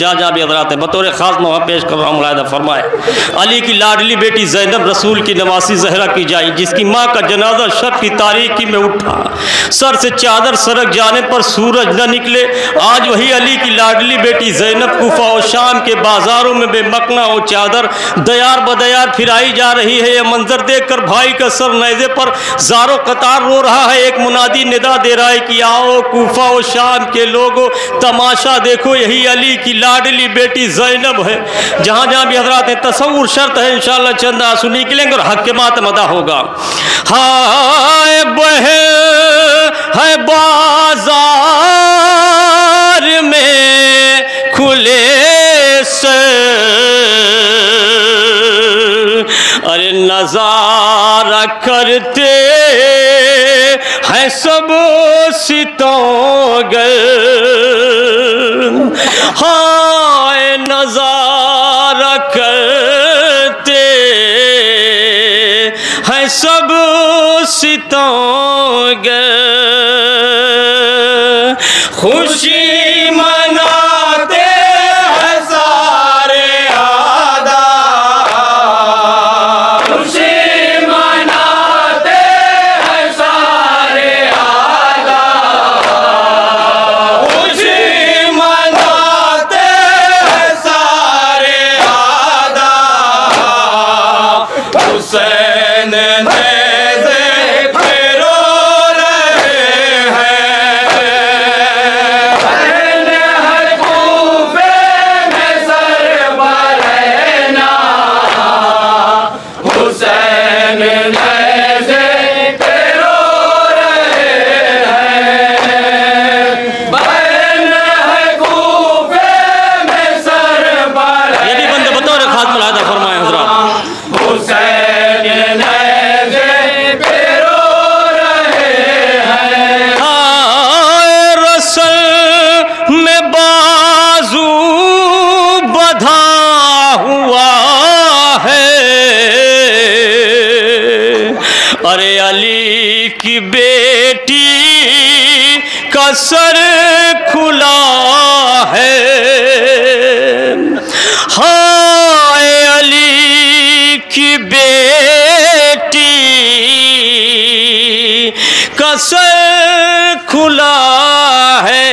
जहाँ जहाँ भी हजरात है बतौर ख़ास मौका पेश कर रहा हूँ। मुलाहिदा फरमाए, अली की लाडली बेटी ज़ैनब रसूल की नवासी ज़हरा की जाई, जिसकी माँ का जनाजा शब की तारीकी में उठा, सर से चादर सरक जाने पर सूरज न निकले। आज वही अली की लाडली बेटी ज़ैनब कूफा और शाम के बाज़ारों में बेमकना और चादर दयार बदयार फिराई जा रही है। यह मंजर देखकर भाई का सर नेज़े पर ज़ारो कतार रो रहा है। एक मुनादी निदा दे रहा है कि आओ कूफा और शाम के लोगों तमाशा देखो, यही अली की लाडली बेटी ज़ैनब है। जहाँ जहाँ भी हजरात हैं तसव्वुर शर्त है, इंशाअल्लाह चंद आंसू निकलेंगे और हक के मातम अदा होगा। हाय बहन है बाजार में खुले से, अरे नजारा करते हैं सब सितोगर, हाय नजारा करते हैं सब सितोगर, खुशी मनाते हैं सारे आदा, खुशी मनाते हैं सारे आदा, खुशी मनाते हैं सारे आदा, हुसैन अरे अली की बेटी का सर खुला है, हाय अली की बेटी का सर खुला है,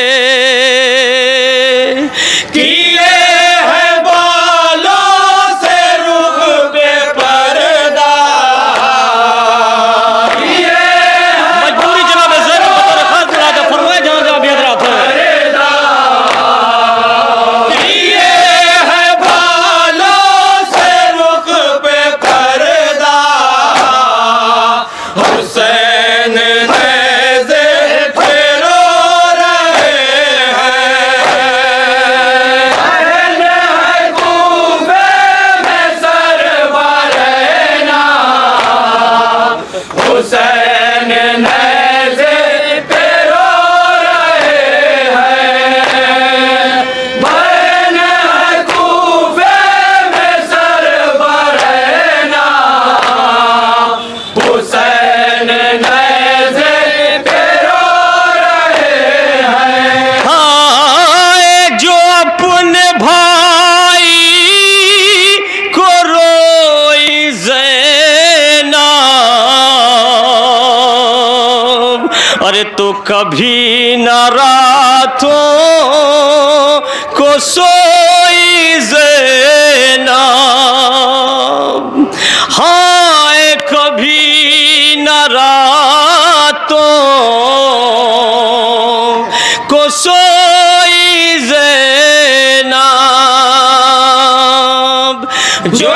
अरे तो कभी न रातों को सोई ज़ैनब, हाय कभी न रातों को सोई ज़ैनब, जो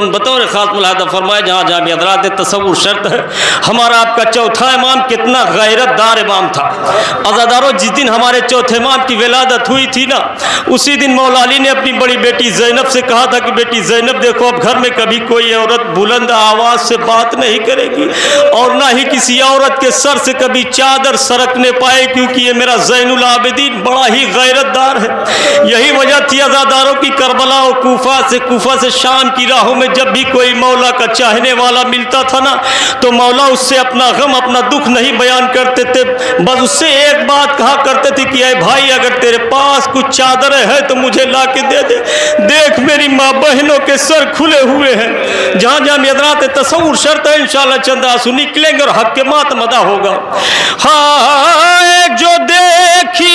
बंद बतौर खास मुलाहदा फरमाए, जहाँ जहाँ भी हजरात तसव्वुर शर्त है, हमारा आपका चौथा इमाम कितना गैरतदार इमाम था। अज़ादारों, जिस दिन हमारे चौथे इमाम की विलादत हुई थी ना, उसी दिन मौला अली ने अपनी बड़ी बेटी ज़ैनब से कहा था कि बेटी ज़ैनब देखो, अब घर में कभी कोई औरत बुलंद आवाज़ से बात नहीं करेगी और ना ही किसी औरत के सर से कभी चादर सरकने पाए, क्योंकि ये मेरा ज़ैनुल आबिदीन बड़ा ही गैरतदार है। यही वजह थी अज़ादारों की, करबला और कूफा से शाम की राहों में जब भी कोई मौला का चाहने वाला मिलता था ना, तो मौला उससे अपना गम अपना दुख नहीं बयान करते थे, बस उससे एक बात कहा करते थे कि ऐ भाई, अगर तेरे पास कुछ चादरें हैं तो मुझे ला के दे दे। देख मेरी माँ बहनों के सर खुले हुए हैं। जहाँ जहाँ हज़रात तसव्वुर शर्त है, इंशाअल्लाह चंद आंसू निकलेंगे और हक के मातम अदा होगा। हाँ, जो देखी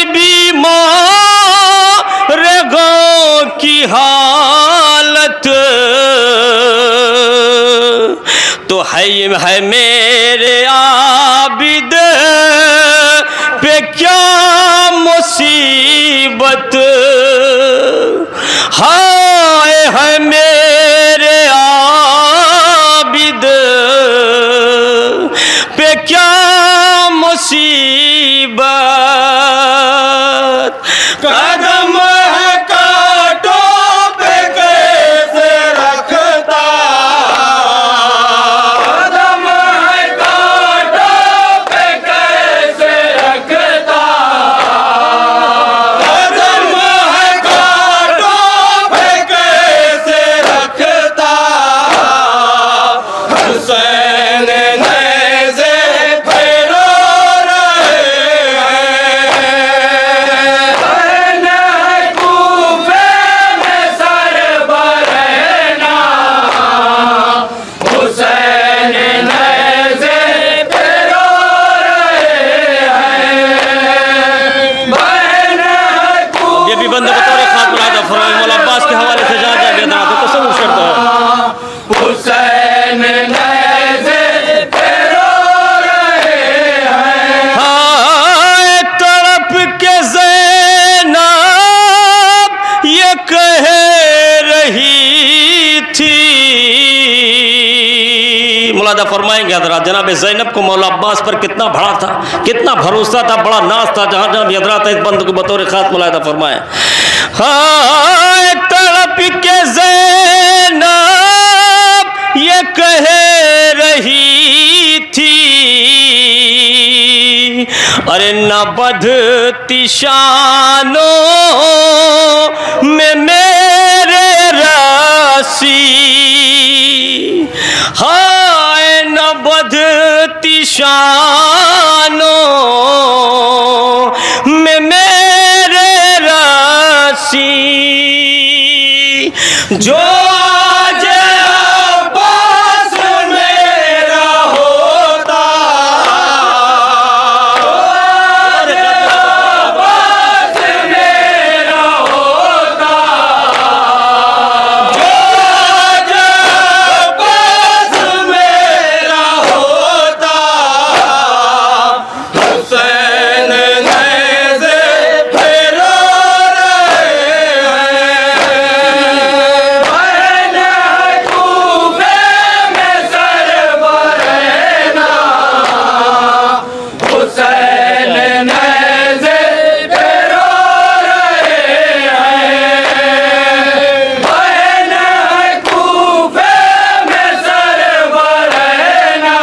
बीमार गाँव की हालत, तो है मेरे आबिद पे क्या मुसीबत, हाय है मेरे आबिद पे क्या मुसीबत, कदम है कांटों पे कैसे रखता, कदम है कांटों पे कैसे रखता, कदम है कांटों पे कैसे रखता, हुसैन नेज़े पे रो रहे हैं, कूफे में सर बरहना, हुसैन नेज़े पे रो रहे हैं, बहन ये भी बंद बतौर खास मुलाहदा फरमाए, मौला अब्बास के हवाले से जहाँ जहाँ बेदरात तसव्वुर शर्त है, हुसैन नेज़े पे रो रहे हैं। हाँ, तड़प के ज़ैनब ये कह रही थी, मुलाहदा फरमाएंगे हज़रात, जनाब ज़ैनब को मौला अब्बास पर कितना बड़ा था, कितना भरोसा था, बड़ा नाज था। जहाँ जहाँ भी हज़रात इस बंद को बतौर खास मुलाहदा फरमाए। हाँ, तड़प के ज़ैनब ये कह रही थी, अरे न बधती शानों में मेरे रसी, हाय न बधती शानों में मेरे रसी, जो आज अब्बास मेरा होता, आज अब्बास मेरा होता, जो आज अब्बास मेरा होता, हुसैन नेज़े पे रो रहे हैं, कूफे में सर बरहना, हुसैन नेज़े पे रो रहे हैं, बहन कूफे में सर बरहना,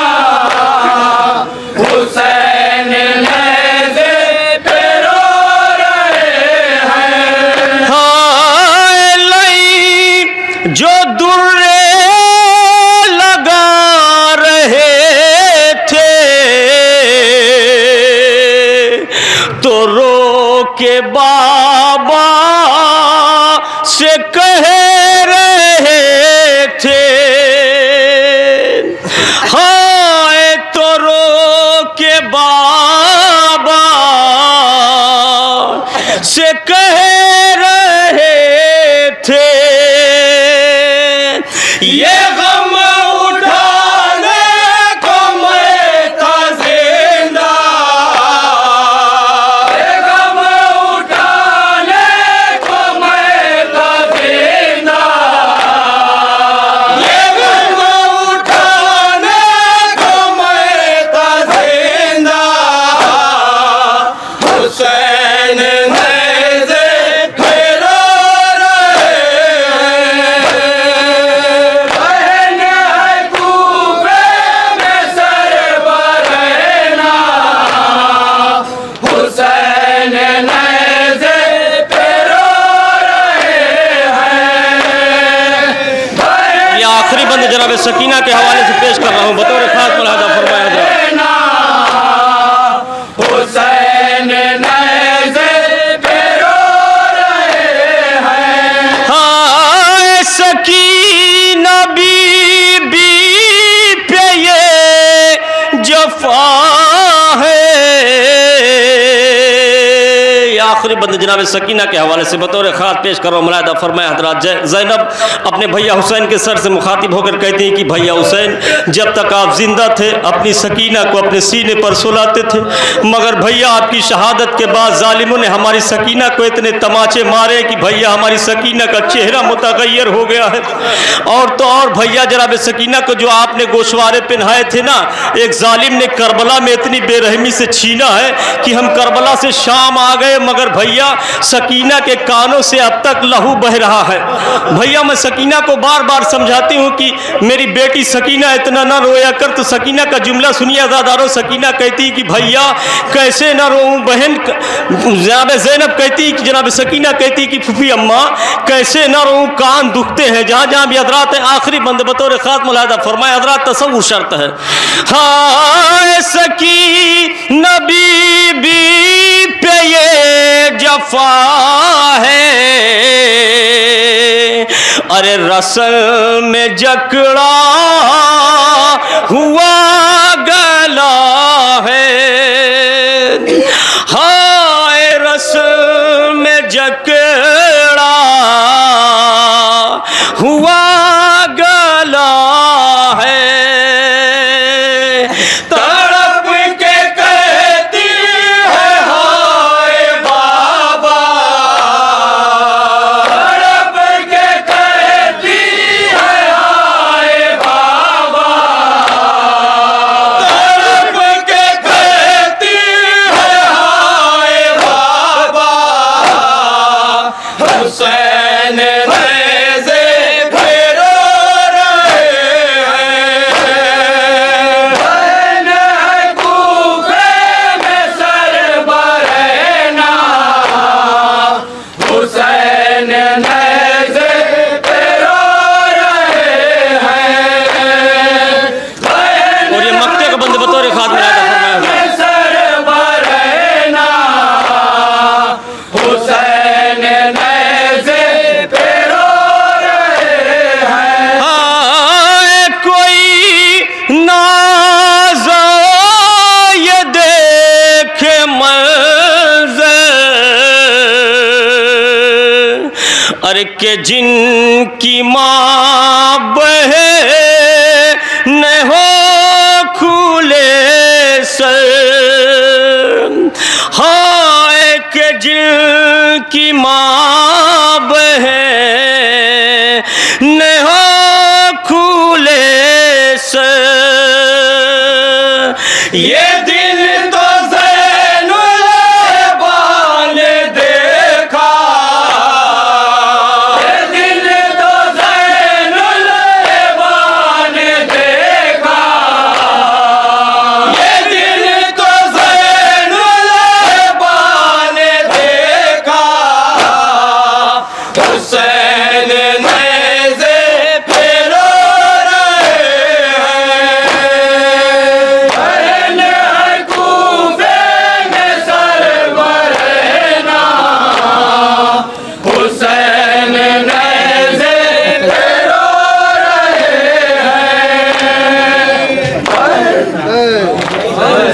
हुसैन नेज़े पे रो रहे हैं। हाय लई जो दुर्रे लगा रहे थे, तो रो के बाबा से कह रहे थे, हाय तो रो के बाबा से कह रहे थे, ये गम उठाने को मैं था जिंदा, ये गम उठा सकीना के हवाले से पेश कर रहा हूँ बतौर खास मुलाहिजा फरमाया हज़रत। हुसैन नज़े पे रो रहे हैं। हाँ सकीना बीबी पे ये जफा है। आखिरी बंद जनाब सकीना के हवाले से बतौर खास पेश करो मुलाहिदा फरमाया हज़रत। ज़ैनब अपने भैया हुसैन के सर से मुखातिब होकर कहती हैं कि भैया हुसैन, जब तक आप जिंदा थे अपनी सकीना को अपने सीने पर सुलाते थे, मगर भैया आपकी शहादत के बाद जालिमों ने हमारी सकीना को इतने तमाचे मारे कि भैया हमारी सकीना का चेहरा मुतगय्यर हो गया है। और तो और भैया जनाब सकीना को जो आपने गोशवारे पहनाए थे ना, एक जालिम ने करबला में इतनी बेरहमी से छीना है कि हम करबला से शाम आ गए, मगर भैया सकीना के कानों से अब तक लहू बह रहा है। भैया मैं सकीना को बार बार समझाती हूँ कि मेरी बेटी सकीना इतना ना रोया कर, तो सकीना का जुमला सुनिए अज़ादारों। सकीना कहती कि भैया कैसे ना रोऊं। बहन जनाब ज़ैनब कहती कि जनाब सकीना कहती कि फूफी अम्मा कैसे ना रोऊं, कान दुखते हैं। जहाँ जहाँ भी हज़रात हैं, आखिरी बंद बतौर खास मुलाहिदा फरमाया हज़रात, तसव्वुर शर्त है। हाँ सकीना बीबी पे ये जफा है, अरे रस्म में जकड़ा हुआ गला है। हाय रस्म में जकड़ा हुआ गला है। तड़प के कहती है हाय बाबा, तड़प के कहती है हाय बाबा, तड़प के कहती है हाय बाबा। हुसैन नज़े पे रो रहे हैं। बहन है कूफे में सरबरहना, हुसैन नज़े पे रो रहे हैं। बहन और ये मक्के का बंद बतौर खास मुलाहिदा फरमाया हज़रत। सरबरहना, हुसैन नज़े पे रो रहे हैं। हाँ कोई नाज़ ये देखे मंज़र, अरे के जिनकी माँ बहन हो खुले सर। हाय के जिनकी माँ बहन हो खुले सर, ये